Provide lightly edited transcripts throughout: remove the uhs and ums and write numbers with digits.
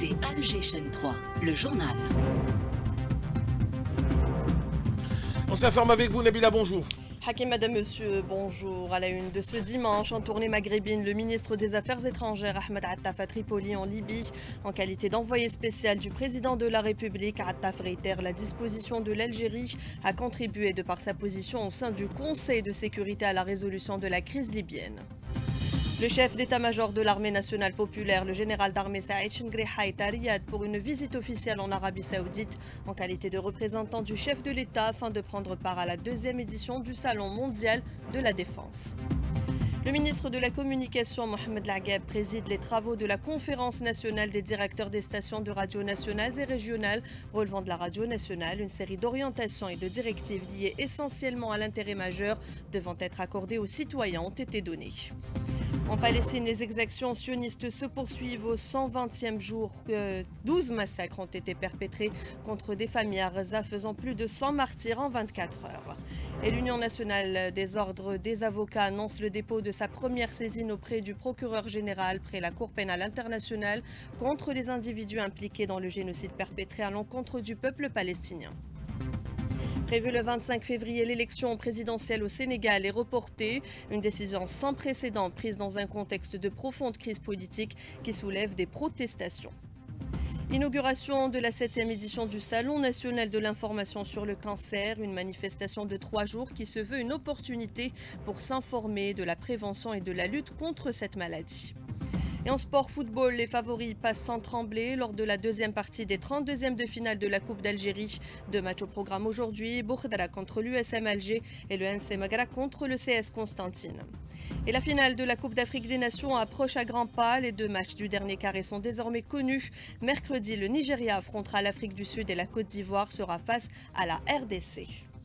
écoutez Alger Chaîne 3, le journal. On s'informe avec vous, Nabila, bonjour. Hakim, madame, monsieur, bonjour. À la une de ce dimanche, en tournée maghrébine, le ministre des Affaires étrangères, Ahmed Attaf, à Tripoli, en Libye. En qualité d'envoyé spécial du président de la République, Attaf réitère la disposition de l'Algérie à contribuer de par sa position au sein du Conseil de sécurité à la résolution de la crise libyenne. Le chef d'état-major de l'armée nationale populaire, le général d'armée Saïd Chengreha, est à Riyad pour une visite officielle en Arabie Saoudite en qualité de représentant du chef de l'État afin de prendre part à la deuxième édition du Salon mondial de la défense. Le ministre de la Communication, Mohamed Lagheb, préside les travaux de la Conférence nationale des directeurs des stations de radio nationales et régionales relevant de la radio nationale. Une série d'orientations et de directives liées essentiellement à l'intérêt majeur devant être accordées aux citoyens ont été données. En Palestine, les exactions sionistes se poursuivent au 120e jour. 12 massacres ont été perpétrés contre des familles à Gaza, faisant plus de 100 martyrs en 24 heures. Et l'Union nationale des ordres des avocats annonce le dépôt de sa première saisine auprès du procureur général près la Cour pénale internationale contre les individus impliqués dans le génocide perpétré à l'encontre du peuple palestinien. Prévu le 25 février, l'élection présidentielle au Sénégal est reportée. Une décision sans précédent prise dans un contexte de profonde crise politique qui soulève des protestations. Inauguration de la 7e édition du Salon national de l'information sur le cancer, une manifestation de 3 jours qui se veut une opportunité pour s'informer de la prévention et de la lutte contre cette maladie. Et en sport football, les favoris passent sans trembler lors de la deuxième partie des 32e de finale de la Coupe d'Algérie. 2 matchs au programme aujourd'hui, Bourdara contre l'USM Alger et le NC Magra contre le CS Constantine. Et la finale de la Coupe d'Afrique des Nations approche à grands pas. Les 2 matchs du dernier carré sont désormais connus. Mercredi, le Nigeria affrontera l'Afrique du Sud et la Côte d'Ivoire sera face à la RDC.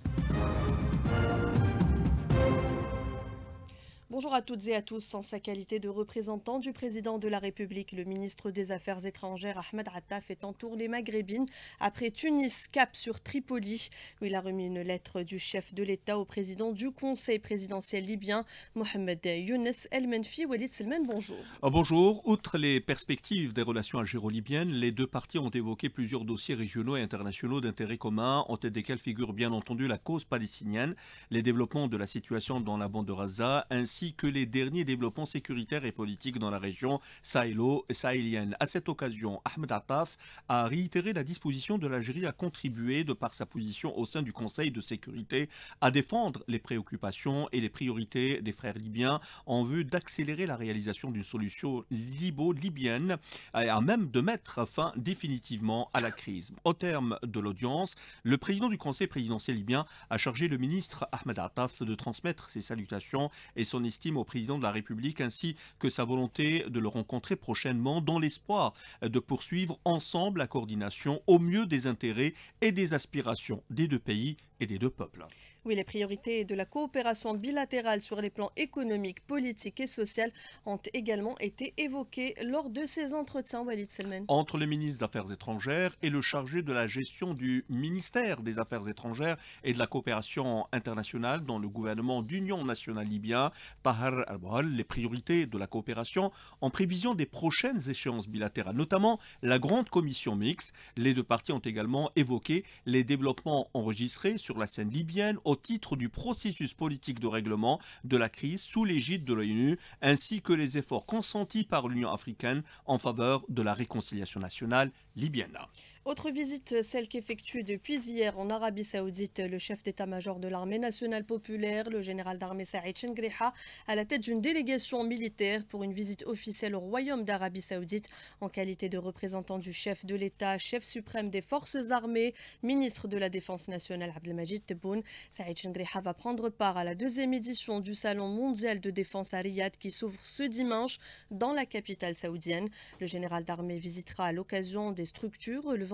Bonjour à toutes et à tous. En sa qualité de représentant du président de la République, le ministre des Affaires étrangères Ahmed Attaf est en tournée maghrébine après Tunis, cap sur Tripoli, où il a remis une lettre du chef de l'État au président du Conseil présidentiel libyen, Mohamed Younes El Menfi. Walid Selman, bonjour. Bonjour. Outre les perspectives des relations algéro-libyennes, les deux parties ont évoqué plusieurs dossiers régionaux et internationaux d'intérêt commun, en tête desquels figure bien entendu la cause palestinienne, les développements de la situation dans la bande de Gaza, ainsi que les derniers développements sécuritaires et politiques dans la région sahélienne. À cette occasion, Ahmed Attaf a réitéré la disposition de l'Algérie à contribuer, de par sa position au sein du Conseil de sécurité, à défendre les préoccupations et les priorités des frères libyens en vue d'accélérer la réalisation d'une solution libyenne et à même de mettre fin définitivement à la crise. Au terme de l'audience, le président du Conseil présidentiel libyen a chargé le ministre Ahmed Attaf de transmettre ses salutations et son estime au président de la République ainsi que sa volonté de le rencontrer prochainement dans l'espoir de poursuivre ensemble la coordination au mieux des intérêts et des aspirations des deux pays et des deux peuples. Oui, les priorités de la coopération bilatérale sur les plans économiques, politiques et sociaux ont également été évoquées lors de ces entretiens, Walid Selman. Entre le ministre des Affaires étrangères et le chargé de la gestion du ministère des Affaires étrangères et de la coopération internationale dans le gouvernement d'union nationale libyen, Tahar al-Bouhal, les priorités de la coopération en prévision des prochaines échéances bilatérales, notamment la grande commission mixte. Les deux parties ont également évoqué les développements enregistrés sur la scène libyenne au titre du processus politique de règlement de la crise sous l'égide de l'ONU, ainsi que les efforts consentis par l'Union africaine en faveur de la réconciliation nationale libyenne. Autre visite, celle qu'effectue depuis hier en Arabie Saoudite le chef d'état-major de l'armée nationale populaire, le général d'armée Saïd Chengreha, à la tête d'une délégation militaire pour une visite officielle au Royaume d'Arabie Saoudite en qualité de représentant du chef de l'État, chef suprême des forces armées, ministre de la Défense nationale Abdelmajid Tebboune. Saïd Chengreha va prendre part à la 2e édition du Salon mondial de défense à Riyad qui s'ouvre ce dimanche dans la capitale saoudienne. Le général d'armée visitera à l'occasion des structures relevant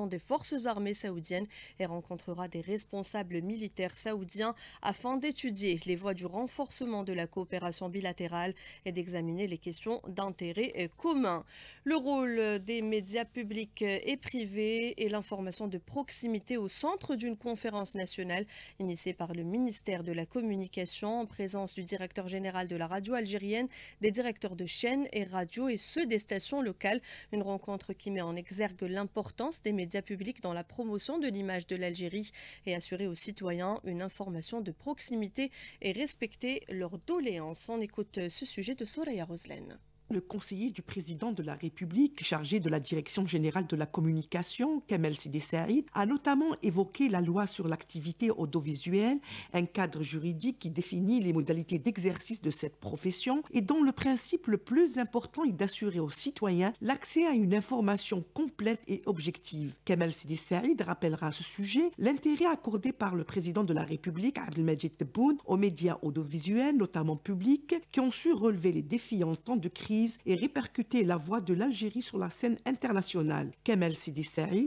dirigeants des forces armées saoudiennes et rencontrera des responsables militaires saoudiens afin d'étudier les voies du renforcement de la coopération bilatérale et d'examiner les questions d'intérêt commun. Le rôle des médias publics et privés et l'information de proximité au centre d'une conférence nationale initiée par le ministère de la Communication en présence du directeur général de la radio algérienne, des directeurs de chaînes et radios et ceux des stations locales. Une rencontre qui met en exergue l'importance des médias publics dans la promotion de l'image de l'Algérie et assurer aux citoyens une information de proximité et respecter leurs doléances. On écoute ce sujet de Soraya Roslène. Le conseiller du président de la République, chargé de la direction générale de la communication, Kamel Sidi Saïd, a notamment évoqué la loi sur l'activité audiovisuelle, un cadre juridique qui définit les modalités d'exercice de cette profession et dont le principe le plus important est d'assurer aux citoyens l'accès à une information complète et objective. Kamel Sidi Saïd rappellera à ce sujet l'intérêt accordé par le président de la République, Abdelmajid Tebboune, aux médias audiovisuels, notamment publics, qui ont su relever les défis en temps de crise et répercuter la voix de l'Algérie sur la scène internationale. Kamel Sidi Saïd.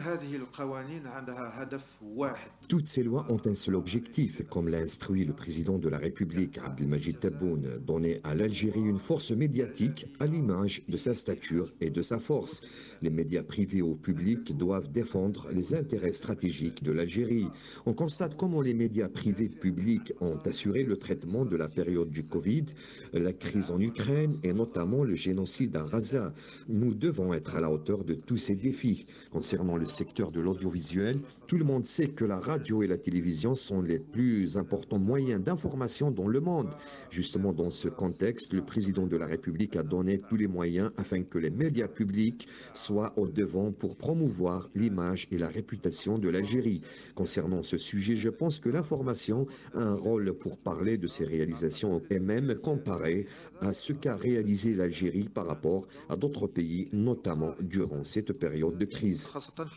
Toutes ces lois ont un seul objectif, comme l'a instruit le président de la République, Abdelmajid Tebboune, donner à l'Algérie une force médiatique à l'image de sa stature et de sa force. Les médias privés ou publics doivent défendre les intérêts stratégiques de l'Algérie. On constate comment les médias privés publics ont assuré le traitement de la période du Covid, la crise en Ukraine et notamment le génocide à Gaza. Nous devons être à la hauteur de tous ces défis. Concernant le secteur de l'audiovisuel, tout le monde sait que la radio et la télévision sont les plus importants moyens d'information dans le monde. Justement, dans ce contexte, le président de la République a donné tous les moyens afin que les médias publics soient au devant pour promouvoir l'image et la réputation de l'Algérie. Concernant ce sujet, je pense que l'information a un rôle pour parler de ses réalisations et même comparer à ce qu'a réalisé l'Algérie par rapport à d'autres pays, notamment durant cette période de crise.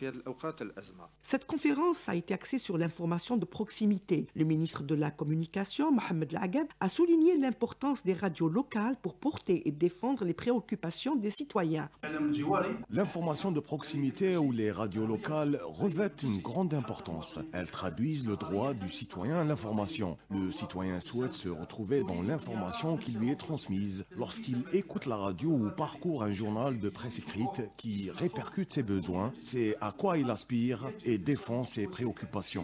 Cette conférence a été axée sur l'information de proximité. Le ministre de la Communication, Mohamed Lagab, a souligné l'importance des radios locales pour porter et défendre les préoccupations des citoyens. L'information de proximité ou les radios locales revêtent une grande importance. Elles traduisent le droit du citoyen à l'information. Le citoyen souhaite se retrouver dans l'information qui lui est transmise. Lorsqu'il écoute la radio ou parcourt un journal de presse écrite qui répercute ses besoins, c'est à quoi il aspire et défend ses préoccupations.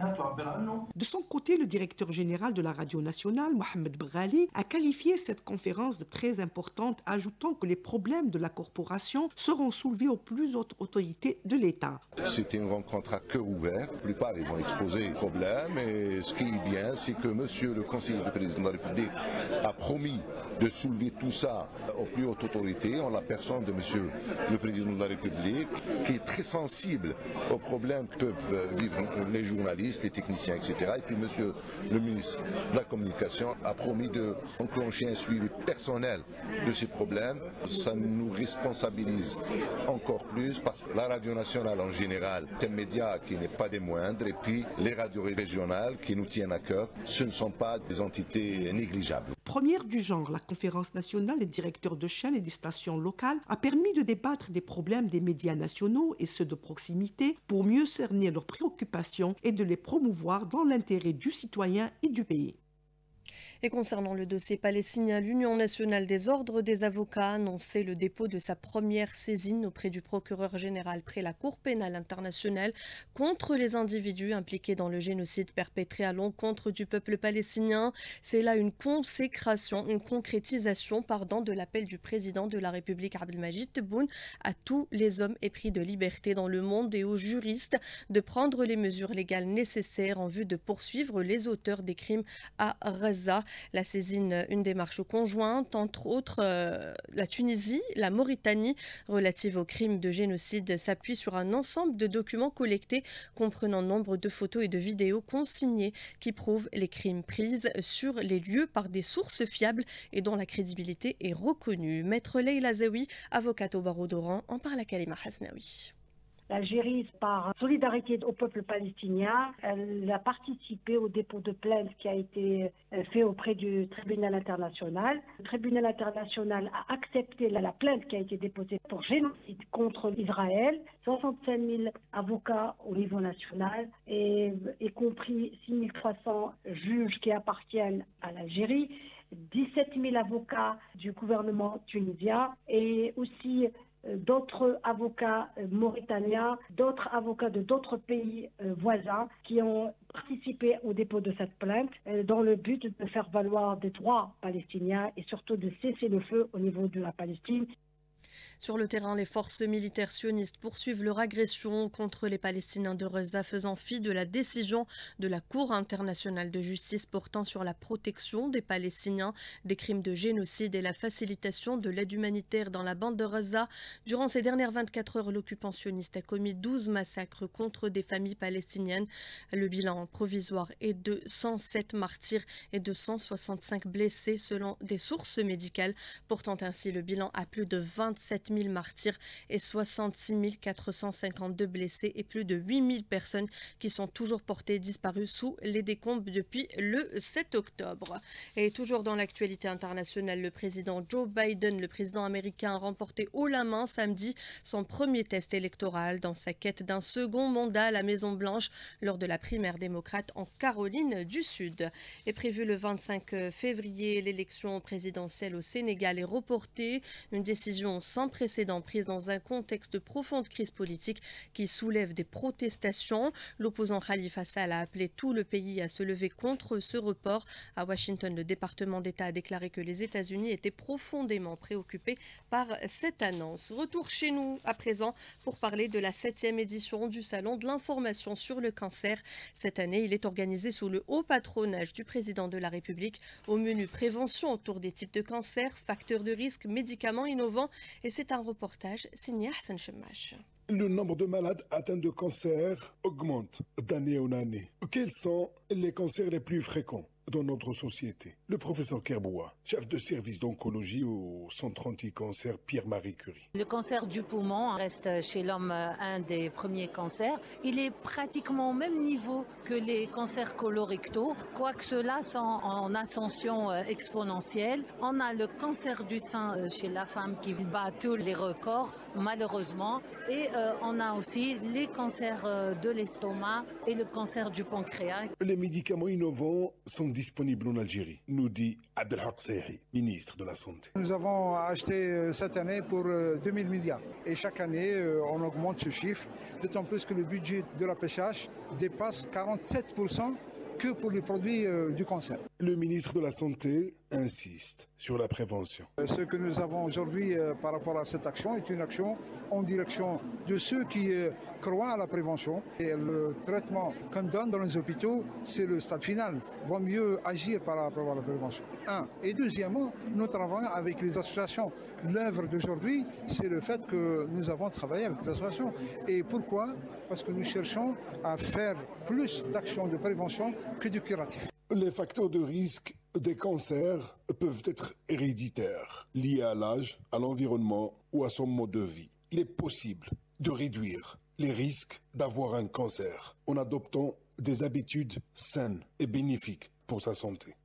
De son côté, le directeur général de la radio nationale, Mohamed Brali, a qualifié cette conférence de très importante, ajoutant que les problèmes de la corporation seront soulevés aux plus hautes autorités de l'État. C'était une rencontre à cœur ouvert. La plupart ils vont exposer les problèmes et ce qui est bien, c'est que monsieur le conseiller du président de la République a promis de soulever tout ça aux plus hautes autorités en la personne de monsieur le président de la République qui est très sensible aux problèmes que peuvent vivre les journalistes, les techniciens, etc. Et puis monsieur le ministre de la Communication a promis de enclencher un suivi personnel de ces problèmes. Ça nous responsabilise encore plus parce que la radio nationale en général est un média qui n'est pas des moindres et puis les radios régionales qui nous tiennent à cœur, ce ne sont pas des entités négligeables. Première du genre, la conférence nationale des directeurs de chaînes et des stations locales a permis de débattre des problèmes des médias nationaux et ceux de proximité pour mieux cerner leurs préoccupations et de les promouvoir dans l'intérêt du citoyen et du pays. Et concernant le dossier palestinien, l'Union nationale des ordres des avocats a annoncé le dépôt de sa première saisine auprès du procureur général près la Cour pénale internationale contre les individus impliqués dans le génocide perpétré à l'encontre du peuple palestinien. C'est là une concrétisation de l'appel du président de la République Abdelmajid Tebboune à tous les hommes épris de liberté dans le monde et aux juristes de prendre les mesures légales nécessaires en vue de poursuivre les auteurs des crimes à Gaza. La saisine, une démarche conjointe, entre autres la Tunisie, la Mauritanie, relative aux crimes de génocide, s'appuie sur un ensemble de documents collectés comprenant nombre de photos et de vidéos consignées qui prouvent les crimes pris sur les lieux par des sources fiables et dont la crédibilité est reconnue. Maître Leila Zawi, avocate au barreau d'Oran, en parle à Kalima Hasnaoui. L'Algérie, par solidarité au peuple palestinien, elle a participé au dépôt de plainte qui a été fait auprès du tribunal international. Le tribunal international a accepté la plainte qui a été déposée pour génocide contre Israël. 65 000 avocats au niveau national, y compris 6 300 juges qui appartiennent à l'Algérie, 17 000 avocats du gouvernement tunisien et aussi d'autres avocats mauritaniens, d'autres avocats de d'autres pays voisins qui ont participé au dépôt de cette plainte dans le but de faire valoir des droits palestiniens et surtout de cesser le feu au niveau de la Palestine. Sur le terrain, les forces militaires sionistes poursuivent leur agression contre les Palestiniens de Gaza, faisant fi de la décision de la Cour internationale de justice portant sur la protection des Palestiniens des crimes de génocide et la facilitation de l'aide humanitaire dans la bande de Gaza. Durant ces dernières 24 heures, l'occupant sioniste a commis 12 massacres contre des familles palestiniennes. Le bilan provisoire est de 107 martyrs et de 165 blessés selon des sources médicales, portant ainsi le bilan à plus de 27 000 martyrs et 66 452 blessés et plus de 8 000 personnes qui sont toujours portées disparues sous les décombres depuis le 7 octobre. Et toujours dans l'actualité internationale, le président Joe Biden, le président américain, a remporté haut la main samedi son premier test électoral dans sa quête d'un second mandat à la Maison-Blanche lors de la primaire démocrate en Caroline du Sud. Est prévu le 25 février, l'élection présidentielle au Sénégal est reportée, une décision sans précédent prise dans un contexte de profonde crise politique qui soulève des protestations. L'opposant Khalifa Sall a appelé tout le pays à se lever contre ce report. À Washington, le département d'État a déclaré que les États-Unis étaient profondément préoccupés par cette annonce. Retour chez nous à présent pour parler de la 7e édition du Salon de l'information sur le cancer. Cette année, il est organisé sous le haut patronage du président de la République. Au menu prévention autour des types de cancer, facteurs de risque, médicaments innovants. Et c'est un reportage signé Hassan Chemache. Le nombre de malades atteints de cancer augmente d'année en année. Quels sont les cancers les plus fréquents dans notre société? Le professeur Kerboua, chef de service d'oncologie au centre anti-cancer Pierre-Marie Curie. Le cancer du poumon reste chez l'homme un des premiers cancers. Il est pratiquement au même niveau que les cancers colorectaux, quoique ceux-là sont en ascension exponentielle. On a le cancer du sein chez la femme qui bat tous les records, malheureusement. Et on a aussi les cancers de l'estomac et le cancer du pancréas. Les médicaments innovants sont disponibles en Algérie, nous dit Abdelhak Sehi, ministre de la Santé. Nous avons acheté cette année pour 2000 milliards. Et chaque année, on augmente ce chiffre, d'autant plus que le budget de la PCH dépasse 47% que pour les produits du cancer. Le ministre de la Santé insiste sur la prévention. Ce que nous avons aujourd'hui par rapport à cette action est une action en direction de ceux qui croient à la prévention. Et le traitement qu'on donne dans les hôpitaux, c'est le stade final. Il vaut mieux agir par rapport à la prévention. Un. Et deuxièmement, nous travaillons avec les associations. L'œuvre d'aujourd'hui, c'est le fait que nous avons travaillé avec les associations. Et pourquoi? Parce que nous cherchons à faire plus d'actions de prévention que de curatif. Les facteurs de risque des cancers peuvent être héréditaires, liés à l'âge, à l'environnement ou à son mode de vie. Il est possible de réduire les risques d'avoir un cancer en adoptant des habitudes saines et bénéfiques pour sa santé.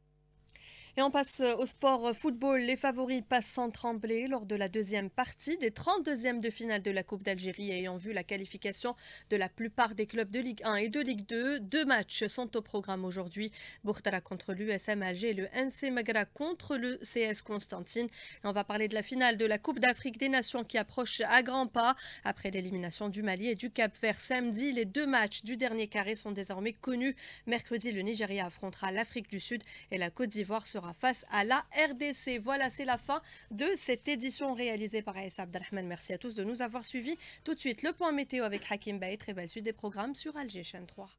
Et on passe au sport football. Les favoris passent sans trembler lors de la deuxième partie des 32e de finale de la Coupe d'Algérie ayant vu la qualification de la plupart des clubs de Ligue 1 et de Ligue 2. 2 matchs sont au programme aujourd'hui. Bourtara contre l'USM Alger et le NC Magra contre le CS Constantine. Et on va parler de la finale de la Coupe d'Afrique des Nations qui approche à grands pas. Après l'élimination du Mali et du Cap-Vert samedi, les 2 matchs du dernier carré sont désormais connus. Mercredi, le Nigeria affrontera l'Afrique du Sud et la Côte d'Ivoire sera face à la RDC. Voilà, c'est la fin de cette édition réalisée par Aïssa Abdelrahman. Merci à tous de nous avoir suivis. Tout de suite, le point météo avec Hakim Baye. Très belle suite des programmes sur Alger Chaîne 3.